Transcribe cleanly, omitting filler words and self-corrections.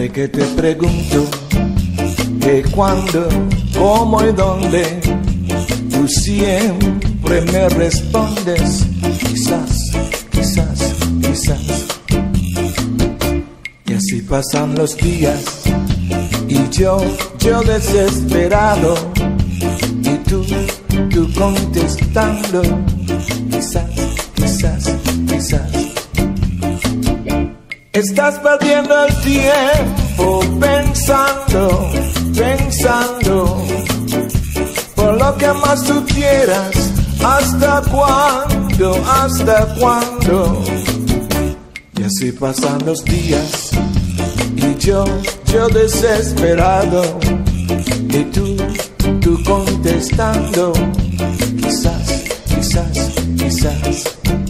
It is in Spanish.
que te pregunto que cuándo, cómo y dónde, tú siempre me respondes quizás, quizás, quizás. Y así pasan los días y yo desesperado, y tú contestando quizás, quizás, quizás. Estás perdiendo el tiempo pensando, pensando por lo que más tú quieras. ¿Hasta cuándo? ¿Hasta cuándo? Y así pasan los días y yo desesperado, y tú contestando quizás, quizás, quizás.